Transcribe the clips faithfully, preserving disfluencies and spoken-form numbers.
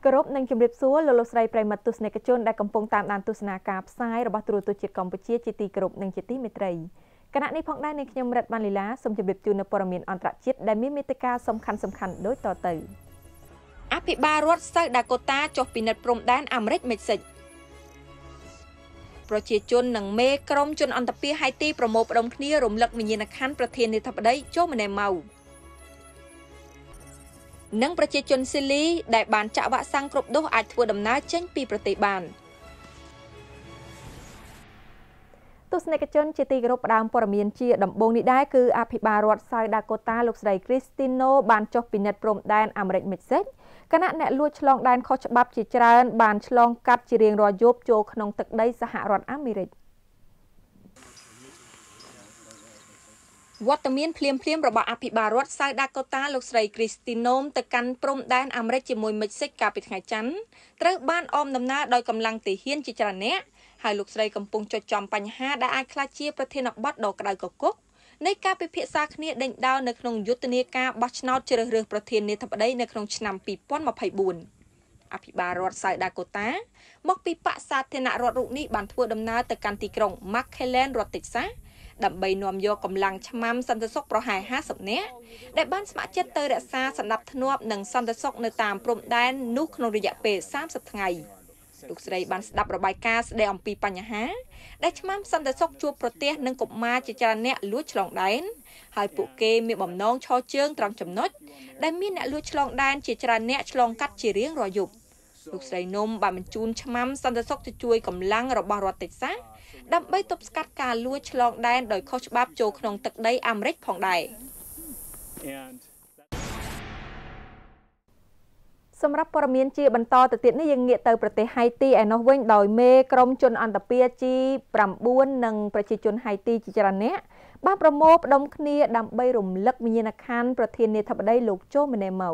គោរពនិងជម្រាបសួរលោកលោកស្រីប្រិយមិត្តទស្សនិកជនដែលកំពុងតាមដានទស្សនាការផ្សាយរបស់ទូរទស្សន៍ជាតិកម្ពុជាជាទីគោរពនិងជាទីមេត្រីគណៈនេះផងដែរនាងខ្ញុំរិទ្ធបានលីឡាសូមជម្រាបជូននៅព័ត៌មានអន្តរជាតិដែលមានមេត្តាសំខាន់សំខាន់ដូចតទៅអភិបាលរដ្ឋសៅដាកូតាចុះពិនិត្យព្រំដែនអាមេរិកមិចស៊ិកប្រជាជននិងមេក្រុមជនអន្តពាហៃទីប្រមូលផ្ដុំគ្នារំលឹកវិញ្ញាណក្ខន្ធប្រធានាធិបតីโจម៉ាណែម៉ៅនិងប្រជាជនស៊ីលីដែលបានចាក់វ៉ាក់សាំងគ្រប់ដូសអាចធ្វើដំណើរចេញពីប្រទេសបានទស្សនិកជនជាទីគោរពផ្ដើមព័ត៌មានជាដំបូងនេះដែរគឺអភិបាលរដ្ឋសៅដាកូតាលោកស្រីគ្រីស្ទីណូបានចុះពិនិត្យព្រំដែនអាមេរិកមិចស៊ិកគណៈអ្នកលួចឆ្លងដែនខុសច្បាប់ជាច្រើនបានឆ្លងកាត់ជារៀងរាល់យប់ចូលក្នុងទឹកដីសហរដ្ឋអាមេរិកវត្តមានភ្លាមភ្លាមរបស់អភិបាលរដ្ឋសៅដាកូតាលោកស្រីគ្រីស្ទីណូមទៅកាន់ព្រំដែនអាមេរិកជាមួយមិចស៊ិកកាលពីថ្ងៃច័ន្ទត្រូវបានអមដំណើរដោយកម្លាំងទាហានជាច្រើនអ្នកហើយលោកស្រីកំពុងចុចចំបញ្ហាដែលអាចក្លាយជាប្រធានបទដ៏ក្តៅគគុកនៃការពិភាក្សាគ្នាដេញដោលនៅក្នុងយុទ្ធនាការបោះឆ្នោតជ្រើសរើសប្រធានាធិបតីនៅក្នុងឆ្នាំពីរពាន់ម្ភៃបួនអភិបាលរដ្ឋសៅដាកូតាមកពីបក្សសាធារណរដ្ឋរូបនេះបានធ្វើដំណើរទៅកាន់ទីក្រុង McAllen រដ្ឋ Texas ដើម្បីនាំយកកម្លាំងឆ្មាំសន្តិសុខប្រហែលห้าสิบនាក់ដែលបានស្ម័គ្រចិត្តទៅរក្សាសណ្ដាប់ធ្នាប់និងសន្តិសុខនៅតាមព្រំដែននោះក្នុងរយៈពេលសាមសិបថ្ងៃលោកស្រីបានស្ដាប់របាយការណ៍ស្ដីអំពីបញ្ហាដែលឆ្មាំសន្តិសុខជួបប្រទះនឹងកុមារជាច្រើនអ្នកលួចឆ្លងដែនហើយពួកគេមានបំណងឈរជើងត្រង់ចំណុចដែលមានអ្នកលួចឆ្លងដែនជាច្រើនអ្នកឆ្លងកាត់ជារៀងរាល់យប់លោកស្រីនំបានបញ្ជូនឆ្មាំសន្តិសុខទៅជួយកម្លាំងរបស់រដ្ឋ Texas ដើម្បីទប់ស្កាត់ការលួចឆ្លងដែនដោយខុសច្បាប់ចូលក្នុងទឹកដីអាមេរិកផងដែរសម្រាប់ព័ត៌មានជាបន្តទៅទៀតនេះយើងងាកទៅប្រទេសហៃទីឯនោះវិញដោយមេក្រុមជនអន្តពាហ៍ ជី ៩ និងប្រជាជនហៃទីជាច្រើនអ្នកបានប្រមូលផ្ដុំគ្នាដើម្បីរំលឹកវិញ្ញាណក្ខន្ធប្រធានាធិបតីលោកโจម៉ាណែម៉ៅ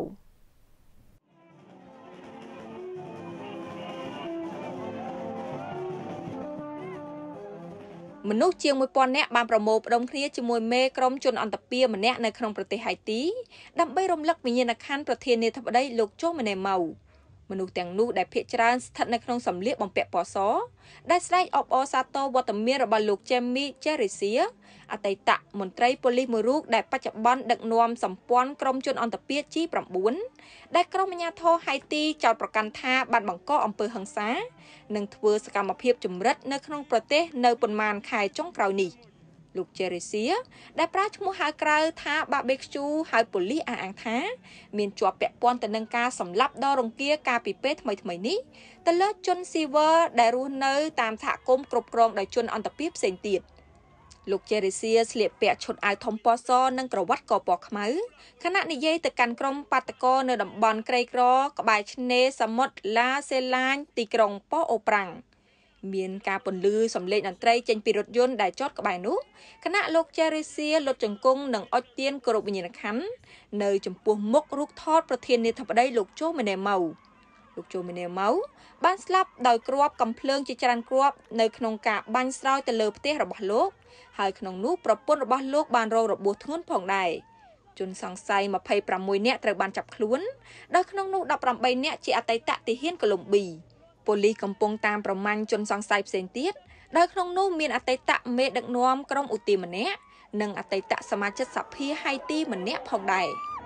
មនុស្សជាងមួយពាន់នាក់បានប្រមូលផ្ដុំគ្នាជាមួយមេក្រុមជនអន្តពាហ៍ម្នាក់នៅក្នុងប្រទេសហៃទីដើម្បីរំលឹកវិញ្ញាណក្ខន្ធប្រធានាធិបតីលោកโจម៉ាណែម៉ៅមនុស្សទាំងនោះដែលភាគច្រើនស្ថិតនៅក្នុងសម្លៀកបំពាក់ពណ៌សដែលស្រែកអបអរសាទរវត្តមានរបស់លោក Jamie Cherisia អតីតមន្ត្រីប៉ូលីសមួយរូបដែលបច្ចុប្បន្នដឹកនាំសម្ព័ន្ធក្រុមជនអន្តពាហ៍ ជី ៩ ដែលក្រុមអាជ្ញាធរហៃទីចោទប្រកាន់ថាបានបង្កអំពើហិង្សានិងធ្វើសកម្មភាពចម្រិតនៅក្នុងប្រទេសនៅប៉ុន្មានខែចុងក្រោយនេះលោក Cherisia ដែលប្រើឈ្មោះហៅក្រៅថា Barbecue ហើយប៉ូលីសអះអាងថាមានជាប់ពាក់ព័ន្ធទៅនឹងការសម្លាប់ដ៏រង្គាលកាលពីពេលថ្មីៗនេះទៅលើជនស៊ីវិលដែលរស់នៅតាមសហគមន៍គ្រប់គ្រងដោយជនអន្តពាហ៍ផ្សេងទៀតលោក Cherisia ស្លៀកពាក់ឈុតអាវធំពណ៌សនិងក្រវ៉ាត់កពណ៌ខ្មៅខណៈនិយាយទៅកាន់ក្រុមបាតកោនៅតំបន់ក្រីក្រក្បែរឆ្នេរសមុទ្រឡាសេឡាញទីក្រុងប៉ូអូប្រាំងមានការពន្លឺសំឡេងតន្ត្រីចេញពីរថយន្តដែលចតក្បែរនោះគណៈលោក Cherisia លុតជង្គង់និងអុជទៀនគោរពវិញ្ញាណក្ខន្ធនៅចំពោះមុខរូបថតប្រធានាធិបតីលោកโจម៉ាណែម៉ៅលោកโจម៉ាណែម៉ៅបានស្លាប់ដោយគ្រាប់កាំភ្លើងជាច្រើនគ្រាប់នៅក្នុងការបាញ់ស្រោចទៅលើផ្ទះរបស់លោកហើយក្នុងនោះប្រពន្ធរបស់លោកបានរងរបួសធ្ងន់ផងដែរជនសង្ស័យម្ភៃប្រាំមួយនាក់ត្រូវបានចាប់ខ្លួនដោយក្នុងនោះដប់ប្រាំបីនាក់ជាអតីតទាហានកូឡុំប៊ីប៉ូលីសកំពុងតាមប្រមាញ់ជនសង្ស័យផ្សេងទៀតដោយក្នុងនោះមានអតីតមេដឹកនាំក្រុមឧទាម្នាក់និងអតីតសមាជិកសភាហៃទីម្នាក់ផងដែរ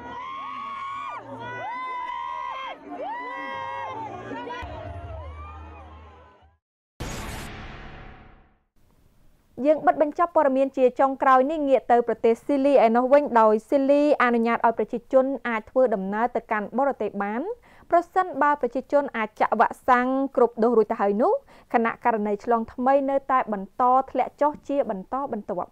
យើងបិទបញ្ចប់ព័ត៌មានជាចុងក្រោយនេះងាកទៅប្រទេសស៊ីលីឯនោះវិញដោយស៊ីលីអនុញ្ញាតឲ្យប្រជាជនអាចធ្វើដំណើរទៅកាន់បរទេសបានប្រសិនបើប្រជាជនអាចចាក់វ៉ាក់សាំងគ្រប់ដូសរួចទៅហើយនោះគណៈករណីឆ្លងថ្មីនៅតែបន្តធ្លាក់ចុះជាបន្តបន្ទាប់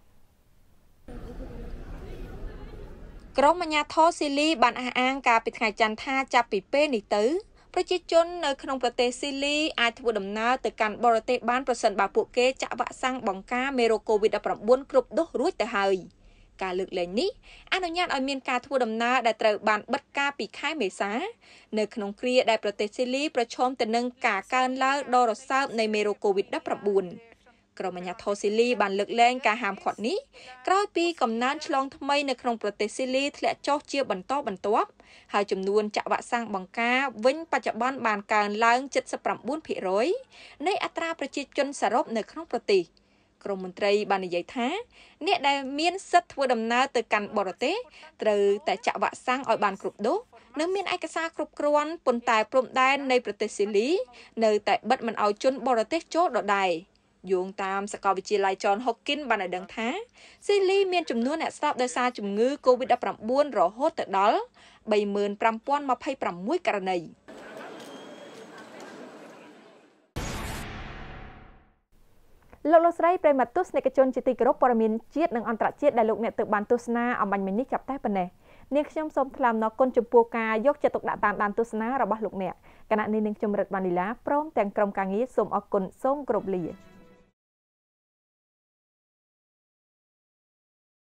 ក្រុមអាជ្ញាធរស៊ីលីបានអះអាងកាលពីថ្ងៃច័ន្ទថាចាប់ពីពេលនេះទៅប្រជាជននៅក្នុងប្រទេសស៊ីលីអាចធ្វើដំណើរទៅកាន់បរទេសបានប្រសិនបើពួកគេចាក់វ៉ាក់សាំងបង្ការមេរោគ កូវីដ ដប់ប្រាំបួន គ្រប់ដូសរួចទៅហើយការលើកលែងនេះអនុញ្ញាតឲ្យមានការធ្វើដំណើរដែលត្រូវបានបិទការពីខែមេសានៅក្នុងគ្រាដែលប្រទេសស៊ីលីប្រឈមទៅនឹងការកើនឡើងដ៏រសើបនៃមេរោគ កូវីដ ដប់ប្រាំបួនក្រមអាជ្ញាធរស៊ីលីបានលើកលែងការហាមឃាត់នេះក្រោយពីកំណើនឆ្លងថ្មីនៅក្នុងប្រទេសស៊ីលីធ្លាក់ចុះជាបន្តបន្ទាប់ហើយចំនួនចាក់វ៉ាក់សាំងបង្ការវិញបច្ចុប្បន្នបានកើនឡើង เจ็ดสิบเก้าភាគរយ នៃអត្រាប្រជាជនសរុបនៅក្នុងប្រទេសក្រមមន្ត្រីបាននិយាយថាអ្នកដែលមានសិទ្ធិធ្វើដំណើរទៅកាន់បរទេសត្រូវតែចាក់វ៉ាក់សាំងឲ្យបានគ្រប់ដូសនិងមានឯកសារគ្រប់គ្រាន់ប៉ុន្តែព្រំដែននៃប្រទេសស៊ីលីនៅតែបិទមិនឲ្យជនបរទេសចូលដដែលយោងតាមសាកលវិទ្យាល័យ John Hopkins បានឲ្យដឹងថាស៊ីលីមានចំនួនអ្នកស្លាប់ដោយសារជំងឺ កូវីដ ដប់ប្រាំបួន រហូតទៅដល់ បីម៉ឺនប្រាំពាន់ម្ភៃប្រាំមួយ ករណីលោកលោកស្រីប្រិមត្តទស្សនិកជនជាទីគោរពព័ត៌មានជាតិនិងអន្តរជាតិដែលលោកអ្នកទើបបានទស្សនាអំបញ្ញមិញនេះចាប់តែប៉ុណ្ណេះនាងខ្ញុំសូមថ្លែងអំណរគុណចំពោះការយកចិត្តទុកដាក់តាមដានទស្សនារបស់លោកអ្នកគណៈនេះនាងខ្ញុំរិទ្ធវណ្ណីឡាព្រមទាំងក្រុមការងារសូមអរគុណសូមគោរពលា